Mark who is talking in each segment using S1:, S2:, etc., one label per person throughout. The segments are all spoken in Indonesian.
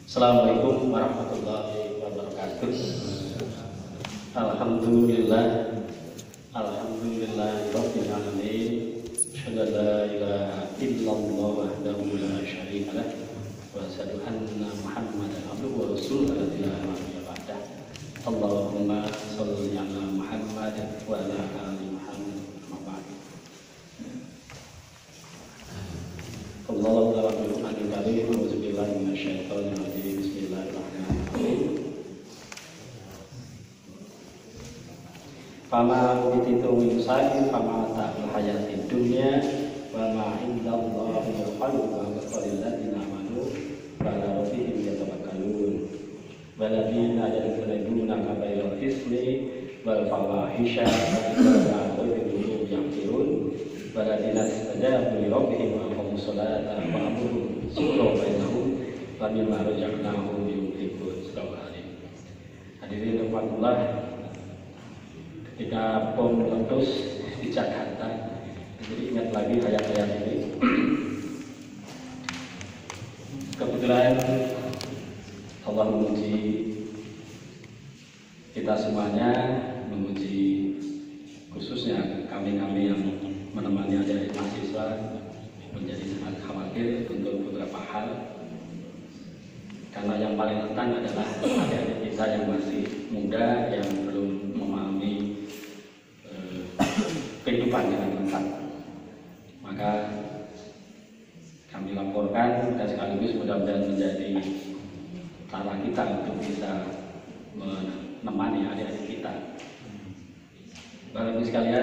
S1: Assalamualaikum warahmatullahi wabarakatuh. Alhamdulillah rabbil alamin. Asyhadu an la ilaha illallah wahdahu la syarika lah wa asyhadu anna Muhammadan abduhu wa rasuluhu la ilaha illa ba'dah. Allahumma shalli ala Muhammad wa ala ali Muhammad wa ba'd. Allahu Akbar. A'udzubillahi minasyaitonir rajim. Bismillahirrahmanirrahim. Fama utitu min syai'in fama ta'al hayatid dunya wa ma 'indallahi khairun wa lil ladzina amanu wa 'ala rabbihim yatawakkalun. Waladina yadkhuluna kabairal ismi wal fawahisha wa yaquluna yaqulun waladina istajabu li rabbihim wa aqamus salata wa amruhum syura bainahum wa mimma razaqnahum yunfiqun. Hadirin rahmatullah, ketika bom meletus di Jakarta, jadi ingat lagi ayat-ayat ini. Kebetulan Allah menguji kita semuanya, menguji khususnya kami-kami yang menemani adik-adik mahasiswa, menjadi sangat khawatir untuk beberapa hal, karena yang paling rentan adalah adik-adik kita yang masih muda, yang belum memahami kehidupan dengan lengkap. Maka kami laporkan dan sekaligus mudah-mudahan menjadi cara kita untuk bisa menemani adik-adik kita. Bapak Ibu sekalian,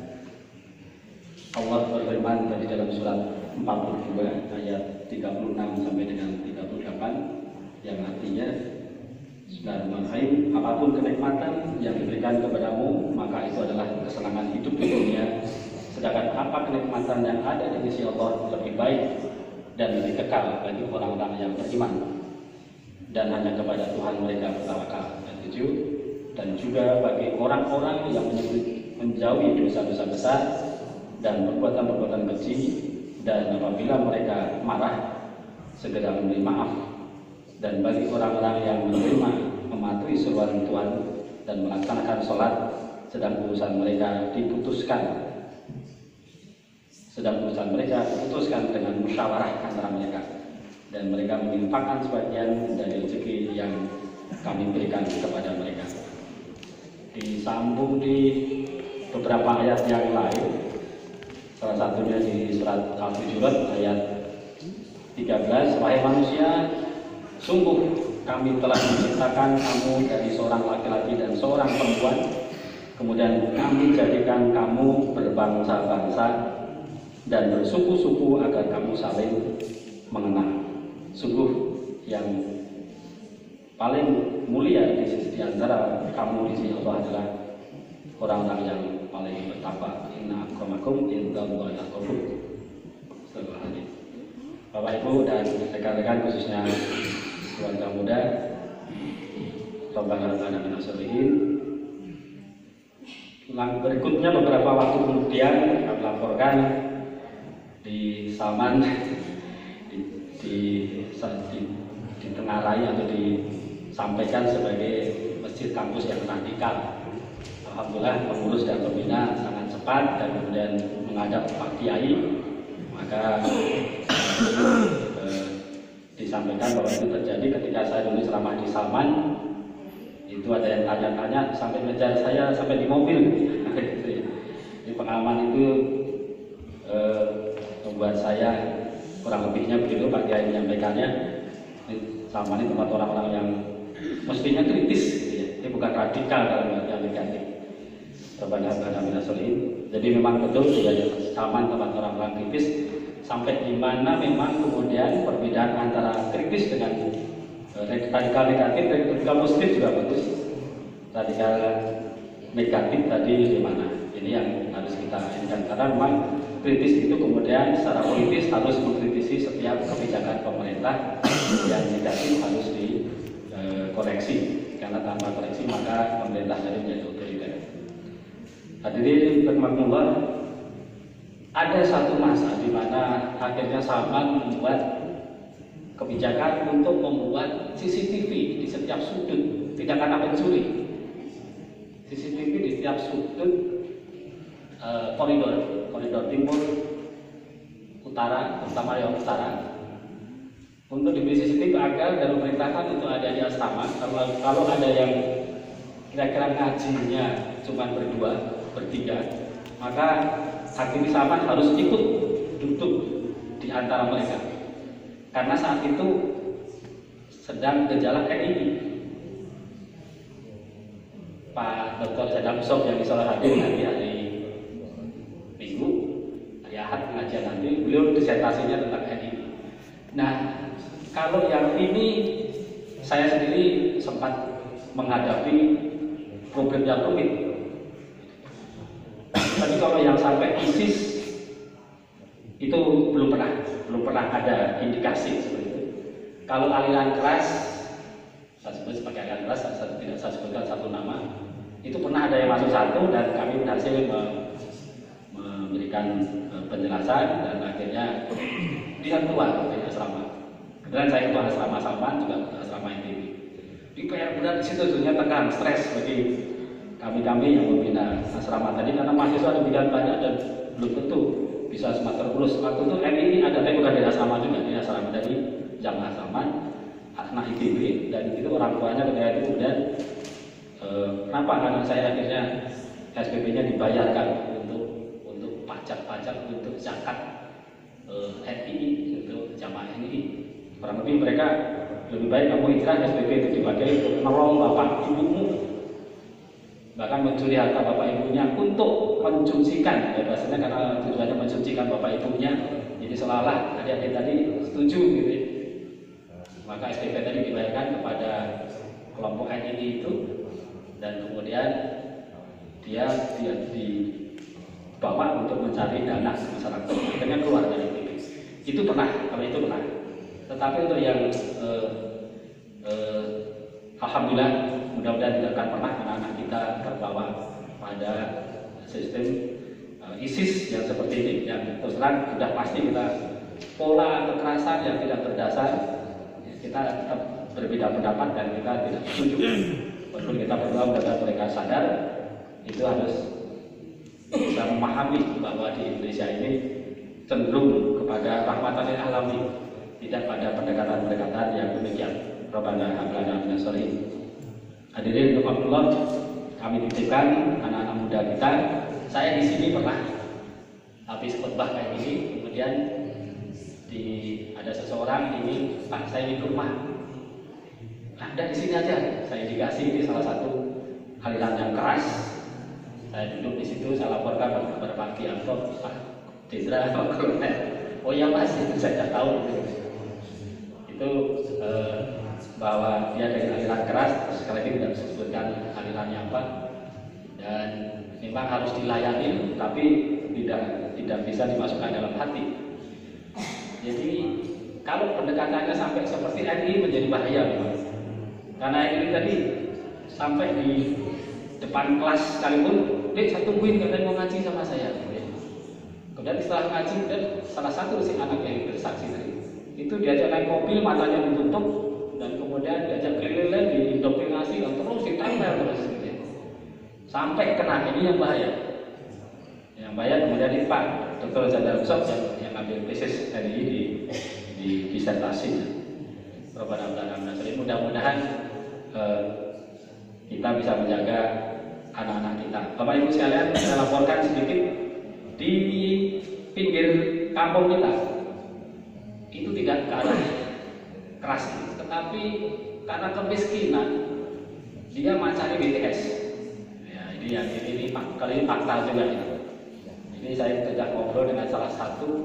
S1: Allah berfirman tadi dalam surat 42 ayat 36 sampai dengan 38 yang artinya, Bismillahirrahmanirrahim, apapun kenikmatan yang diberikan kepadamu maka itu adalah kesenangan hidup di dunia, sedangkan apa kenikmatan yang ada di sisi Allah lebih baik dan lebih kekal bagi orang-orang yang beriman dan hanya kepada Tuhan mereka bertawakal. Dan 7, dan juga bagi orang-orang yang menjauhi dosa-dosa besar dan perbuatan-perbuatan keji, dan apabila mereka marah segera memberi maaf, dan bagi orang-orang yang menerima mematuhi seruan Tuhan dan melaksanakan sholat sedang urusan mereka diputuskan dengan musyawarah antara mereka, dan mereka menginfakkan sebagian dari rezeki yang kami berikan kepada mereka. Disambung di beberapa ayat yang lain, salah satunya di surat Al-Hujurat ayat 13, wahai manusia, sungguh kami telah menciptakan kamu dari seorang laki-laki dan seorang perempuan, kemudian kami jadikan kamu berbangsa-bangsa dan bersuku-suku agar kamu saling mengenal. Sungguh yang paling mulia di antara kamu di sisi Allah adalah orang-orang yang paling bertakwa. Inna akramakum indallahi atqakum. Bapak Ibu dan rekan-rekan, khususnya keluarga muda, Rabbana atina minas solihin. Berikutnya beberapa waktu kemudian kami laporkan di Salman ditengarai atau disampaikan sebagai masjid kampus yang radikal. Alhamdulillah pengurus dan pembina sangat cepat dan kemudian menghadap Pak Kiai, maka disampaikan bahwa itu terjadi ketika saya dulu selama di Salman. Itu ada yang tanya-tanya sampai ngejar saya sampai di mobil. Di pengalaman itu membuat saya kurang lebihnya begitu Pak Kiai menyampaikannya. Salman ini tempat orang-orang yang mestinya kritis, gitu ya. Ini bukan radikal dalam arti yang negatif. Jadi memang betul juga Salman tempat orang-orang kritis, sampai di mana memang kemudian perbedaan antara kritis dengan radikal negatif dan radikal positif juga bagus. Radikal negatif tadi di mana? Ini yang harus kita ingat, karena memang kritis itu kemudian secara politis harus mengkritisi setiap kebijakan pemerintah, yang negatif harus dikoreksi, karena tanpa koreksi maka pemerintah jadi menjadi otoriter. Hadirin bermakmullah, ada satu masa di mana akhirnya Salman membuat kebijakan untuk membuat CCTV di setiap sudut, tidak karena pencuri. CCTV di setiap sudut koridor timur, utara, terutama yang utara, untuk diberi CCTV agar dan memerintahkan untuk ada di asrama. Kalau ada yang kira-kira ngajinya cuma berdua, bertiga, maka hakim Saman harus ikut duduk di antara mereka, karena saat itu sedang gejala NII. Pak Dr. Zadam Sob yang insya Allah hadir nanti hari Minggu, hari Ahad pengajian nanti, beliau disertasinya tentang NII. Nah, kalau yang ini saya sendiri sempat menghadapi problem yang rumit. Tapi kalau yang sampai ISIS itu belum pernah ada indikasi seperti itu. Kalau aliran keras, saya sebut sebagai aliran keras, tidak saya sebutkan satu nama, itu pernah ada yang masuk satu dan kami berhasil memberikan penjelasan dan akhirnya dia keluar dari asrama. Kemudian saya ketua asrama Saman, juga asrama NTB. Di PR berat di situ tentunya tekan, stres bagi kami yang membina asrama tadi, karena mahasiswa demikian banyak dan belum tentu bisa semester terus. Waktu itu NII ada, tapi bukan di asrama juga, di asrama dari jamaah Saman, anak ITB, dan itu orang tuanya ketika itu kemudian kenapa anak saya akhirnya SPP-nya dibayarkan untuk pajak untuk zakat NII, untuk jamaah NII. Kurang lebih mereka lebih baik kamu hijrah, SPP itu dipakai untuk menolong bapak ibumu, bahkan mencuri harta bapak ibunya untuk mensucikan, ya bahasanya karena tujuannya mensucikan bapak ibunya, jadi seolah-olah adik-adik tadi setuju gitu ya. Maka SPP tadi dibayarkan kepada kelompok NII itu, dan kemudian dia dibawa untuk mencari dana masyarakat, akhirnya keluar dari TV. Itu pernah, kalau itu pernah. Tetapi untuk yang alhamdulillah, mudah-mudahan tidak akan pernah anak-anak kita terbawa pada sistem ISIS yang seperti ini. Yang terus terang sudah pasti kita pola kekerasan yang tidak berdasar, kita tetap berbeda pendapat dan kita tidak setuju. Walaupun kita berdoa agar mereka sadar, itu harus bisa memahami bahwa di Indonesia ini cenderung kepada rahmatan lil alamin, tidak pada pendekatan-pendekatan yang demikian. Rabbana hab lana minas sholihin. Hadirin Allah, kami titipkan anak-anak muda kita. Saya di sini pernah habis khutbah kayak gini, kemudian ada seseorang ini, Pak, saya di rumah. Ada di sini aja. Saya dikasih di salah satu aliran yang keras. Saya duduk di situ, saya laporkan kepada Pak Kianto, Pak Jenderal, Pak Kolonel. Oh ya Mas, itu saya tidak tahu. Itu bahwa dia dari aliran keras, sekali lagi tidak disebutkan alirannya apa, dan memang harus dilayani, tapi tidak bisa dimasukkan dalam hati. Jadi kalau pendekatannya sampai seperti NII menjadi bahaya memang, karena ini tadi sampai di depan kelas sekalipun, saya tungguin katanya mau ngaji sama saya. Kemudian setelah ngaji, dan salah satu si anak yang bersaksi tadi itu diajak naik mobil, matanya ditutup, dan kemudian diajak keliling, diindoktrinasi, dan terus ditempel terus gitu ya. Sampai kena, ini yang bahaya. Yang bahaya kemudian di Pak Dr. Zadam Sob yang ambil tesis NII di disertasinya. Mudah-mudahan kita bisa menjaga anak-anak kita. Bapak Ibu sekalian, saya laporkan sedikit, di pinggir kampung kita itu tidak karena keras, tetapi karena kemiskinan dia mencari BTS. Ya, ini kali ini fakta juga ya. Ini saya tidak ngobrol dengan salah satu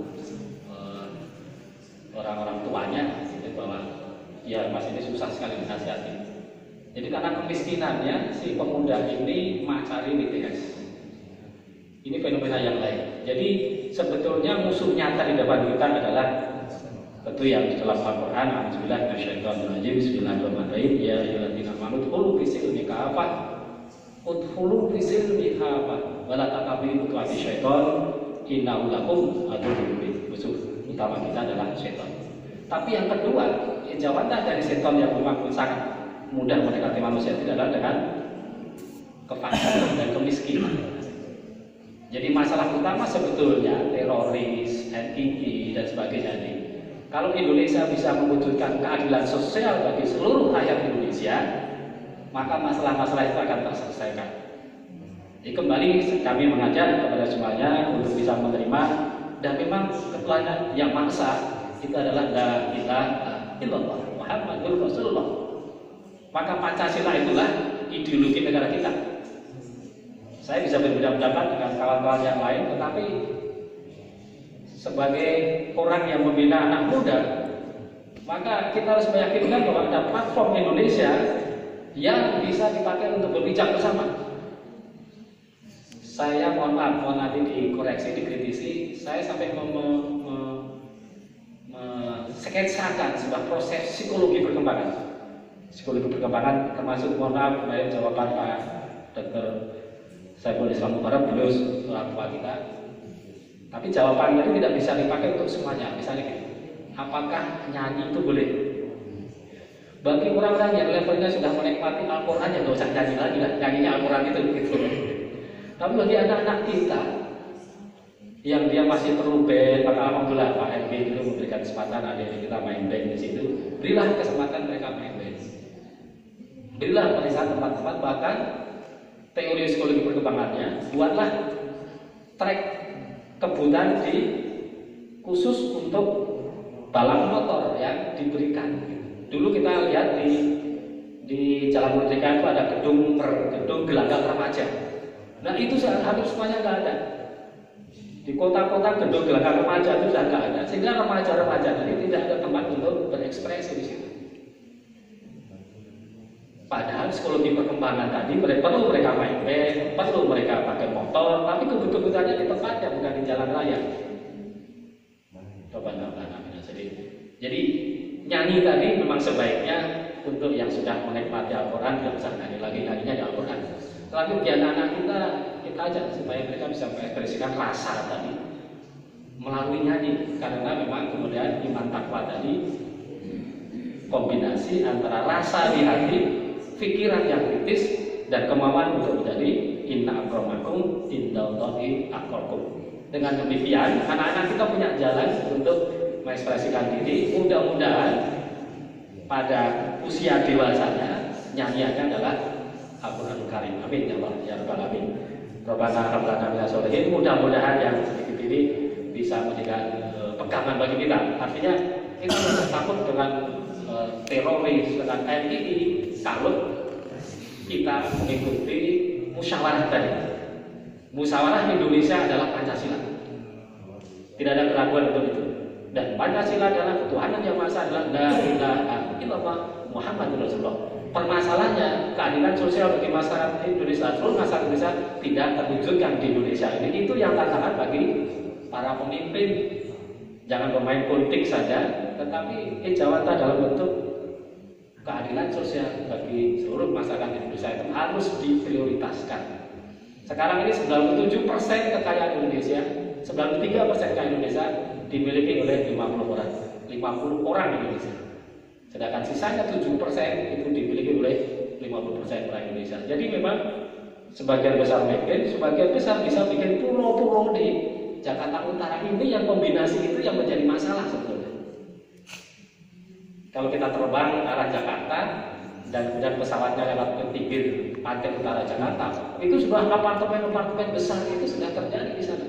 S1: orang-orang tuanya, gitu, bahwa ya Mas ini susah sekali dinasihati. Jadi karena kemiskinannya si pemuda ini mencari BTS. Ini fenomena yang lain. Jadi sebetulnya musuh nyata di depan kita adalah tentu yang di dalam Al-Quran. Alhamdulillah, Nasyaitonirrajim. Bismillahirrahmanirrahim. Ya ayyuhalladzina amanu udkhulu fi silmi kafah. Udkhulu fi silmi kafah. Wa la taqabilu khutuwati syaiton. Innahu lakum aduwwun mubin. Musuh utama kita adalah syaitan. Tapi yang kedua, jawatan dari setan yang memang sangat mudah mendekati manusia itu adalah dengan kefakiran dan kemiskinan. Jadi masalah utama sebetulnya teroris, NII dan sebagainya ini. Kalau Indonesia bisa mewujudkan keadilan sosial bagi seluruh rakyat Indonesia, maka masalah-masalah itu akan terselesaikan. Jadi kembali kami mengajak kepada semuanya untuk bisa menerima, dan memang Tuhan yang Maha Esa itu adalah la ilaha illallah Muhammadur Rasulullah. Maka Pancasila itulah ideologi negara kita. Saya bisa berbeda pendapat dengan kawan-kawan yang lain, tetapi sebagai orang yang membina anak muda, maka kita harus meyakinkan bahwa ada platform Indonesia yang bisa dipakai untuk berbicara bersama. Saya mohon nanti dikoreksi, dikritisi. Saya sampai sketsakan sebuah proses psikologi perkembangan. Psikologi perkembangan termasuk, mohon maaf, kemarin jawaban Pak Dr. Saiful Islam Mubarak, beliau orang tua kita. Tapi jawaban ini tidak bisa dipakai untuk semuanya. Misalnya, apakah nyanyi itu boleh? Bagi orang-orang yang levelnya sudah menikmati Al-Quran, ya nggak usah nyanyi lagi lah. Nyanyinya Al-Quran itu gitu. Tapi bagi anak-anak kita yang dia masih perlu band, maka alhamdulillah Pak RB itu memberikan kesempatan adik-adik kita main band di situ. Berilah kesempatan mereka main band. Berilah mereka tempat-tempat, bahkan teori psikologi perkembangannya, buatlah track kebutuhan khusus untuk balap motor yang diberikan. Dulu kita lihat di Jalan Merdeka itu ada gedung gelanggang remaja. Nah itu hampir semuanya nggak ada. Di kota-kota gedung gelanggang remaja itu sudah nggak ada, sehingga remaja-remaja ini tidak ada tempat untuk berekspresi di situ. Padahal psikologi perkembangan tadi perlu mereka main band, perlu mereka pakai motor, tapi kebutuhannya di tempatnya, bukan di jalan raya. Coba jadi nyanyi tadi memang sebaiknya untuk yang sudah menikmati Al-Quran, tidak usah nyanyi lagi, nyanyinya di Al-Quran. Tapi di anak-anak kita ajak supaya mereka bisa mengekspresikan rasa tadi melalui nyanyi, karena memang kemudian iman takwa tadi kombinasi antara rasa di hati, pikiran yang kritis, dan kemauan untuk menjadi inna akramakum indallahi atqakum. Dengan demikian anak-anak kita punya jalan untuk mengekspresikan diri. Mudah-mudahan pada usia dewasanya nyanyiannya adalah Al-Quranul Karim. Amin ya Allah ya Rabbal Alamin. Rabbana hab lana minas sholihin. Mudah-mudahan yang sedikit ini bisa menjadi pegangan bagi kita. Artinya kita tidak takut dengan teroris, dengan NII kalau kita mengikuti musyawarah tadi. Musyawarah Indonesia adalah Pancasila. Tidak ada keraguan untuk itu. Dan Pancasila adalah ketuhanan yang Maha Esa, adalah la ilaha illallah Muhammadur Rasulullah. Permasalahannya keadilan sosial bagi masyarakat Indonesia, seluruh masyarakat Indonesia tidak terwujudkan di Indonesia ini. Itu yang tantangan bagi para pemimpin. Jangan bermain politik saja, tetapi jawatan dalam bentuk keadilan sosial bagi seluruh masyarakat Indonesia itu harus diprioritaskan. Sekarang ini 97% kekayaan Indonesia, 93% kekayaan Indonesia dimiliki oleh 50 orang. 50 orang Indonesia. Sedangkan sisanya 7% itu dimiliki oleh 50% orang Indonesia. Jadi memang sebagian besar bikin, sebagian besar bisa bikin pulau-pulau di Jakarta Utara ini, yang kombinasi itu yang menjadi masalah sebetulnya. Kalau kita terbang ke arah Jakarta dan kemudian pesawatnya lewat ke pinggir pantai utara Jakarta, itu sudah apartemen-apartemen besar itu sudah terjadi di sana.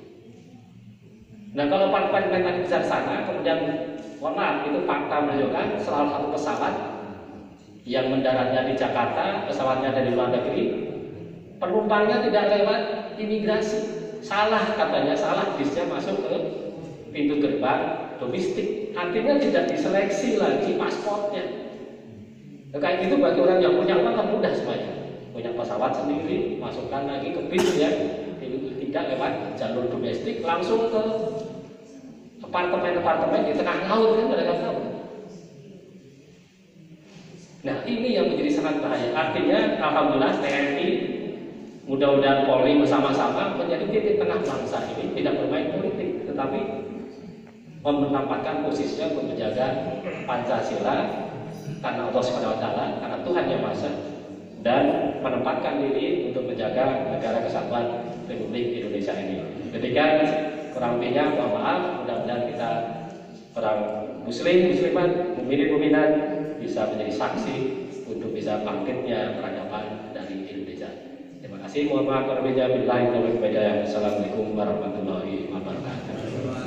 S1: Nah kalau apartemen tadi besar sana, kemudian mohon maaf, itu fakta menunjukkan salah satu pesawat yang mendaratnya di Jakarta, pesawatnya dari luar negeri, penumpangnya tidak lewat imigrasi. Salah katanya, salah bisnya masuk ke pintu gerbang domestik. Artinya tidak diseleksi lagi pasportnya. Nah, kayak gitu bagi orang yang punya uang kan mudah semuanya. Punya pesawat sendiri, masukkan lagi ke bis ya, tidak lewat jalur domestik, langsung ke apartemen-apartemen di tengah laut, kan mereka tahu. Nah ini yang menjadi sangat bahaya. Artinya alhamdulillah TNI, mudah-mudahan Polri bersama-sama menjadi titik tengah bangsa ini, tidak bermain politik, tetapi menempatkan posisinya untuk menjaga Pancasila karena Allah Subhanahu wa taala, karena Tuhan Yang Maha Esa, dan menempatkan diri untuk menjaga negara kesatuan Republik Indonesia ini. Demikian kurang lebihnya, mohon maaf. Mudah-mudahan kita para muslimat, mukminin bisa menjadi saksi untuk bisa bangkitnya peradaban dari Indonesia. Terima kasih. Mohon maaf. Assalamualaikum warahmatullahi wabarakatuh.